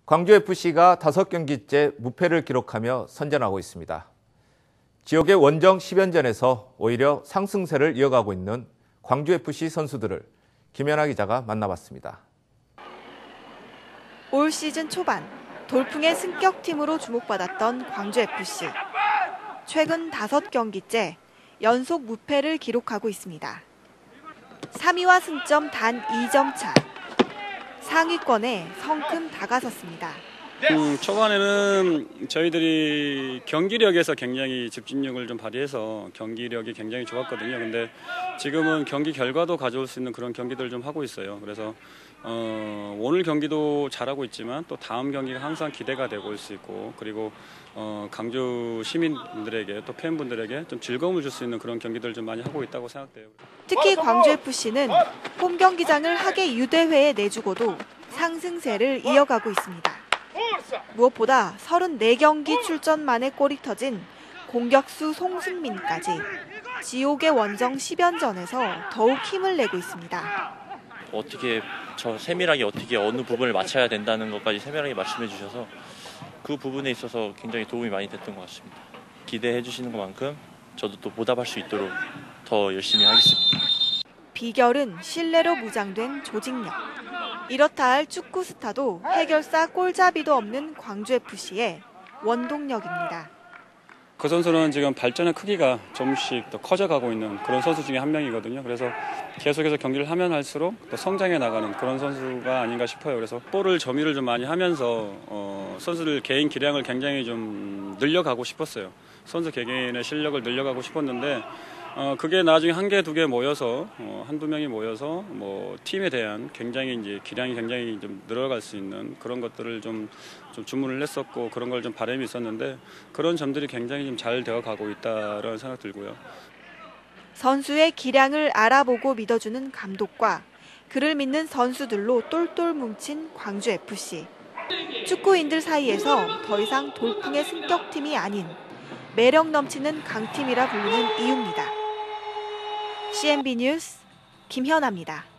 광주FC가 5경기째 무패를 기록하며 선전하고 있습니다. 지역의 원정 10연전에서 오히려 상승세를 이어가고 있는 광주FC 선수들을 김연아 기자가 만나봤습니다. 올 시즌 초반 돌풍의 승격팀으로 주목받았던 광주FC. 최근 5경기째 연속 무패를 기록하고 있습니다. 3위와 승점 단 2점 차. 상위권에 성큼 다가섰습니다. 초반에는 저희들이 경기력에서 굉장히 집중력을 좀 발휘해서 경기력이 굉장히 좋았거든요. 근데 지금은 경기 결과도 가져올 수 있는 그런 경기들을 좀 하고 있어요. 그래서 오늘 경기도 잘하고 있지만 또 다음 경기가 항상 기대가 되고 올 수 있고, 그리고 광주 시민분들에게 또 팬분들에게 좀 즐거움을 줄 수 있는 그런 경기들을 좀 많이 하고 있다고 생각돼요. 특히 광주FC는 홈 경기장을 하계 유대회에 내주고도 상승세를 이어가고 있습니다. 무엇보다 34경기 출전 만에 골이 터진 공격수 송승민까지 지옥의 원정 10연전에서 더욱 힘을 내고 있습니다. 어떻게 세밀하게 어떻게 어느 부분을 맞춰야 된다는 것까지 세밀하게 말씀해 주셔서 그 부분에 있어서 굉장히 도움이 많이 됐던 것 같습니다. 기대해 주시는 것만큼 저도 또 보답할 수 있도록 더 열심히 하겠습니다. 비결은 신뢰로 무장된 조직력. 이렇다 할 축구 스타도 해결사 골잡이도 없는 광주FC의 원동력입니다. 그 선수는 지금 발전의 크기가 조금씩 더 커져가고 있는 그런 선수 중에 한 명이거든요. 그래서 계속해서 경기를 하면 할수록 더 성장해 나가는 그런 선수가 아닌가 싶어요. 그래서 볼을 점유를 좀 많이 하면서 선수들 개인 기량을 굉장히 좀 늘려가고 싶었어요. 선수 개개인의 실력을 늘려가고 싶었는데 그게 나중에 한 개, 두 개 모여서 한두 명이 모여서 팀에 대한 굉장히 이제 기량이 굉장히 좀 늘어갈 수 있는 그런 것들을 좀 주문을 했었고, 그런 걸 좀 바람이 있었는데 그런 점들이 굉장히 좀 잘 되어 가고 있다라는 생각 들고요. 선수의 기량을 알아보고 믿어주는 감독과 그를 믿는 선수들로 똘똘 뭉친 광주FC. 축구인들 사이에서 더 이상 돌풍의 승격팀이 아닌 매력 넘치는 강팀이라 부르는 이유입니다. CNB 뉴스 김현아입니다.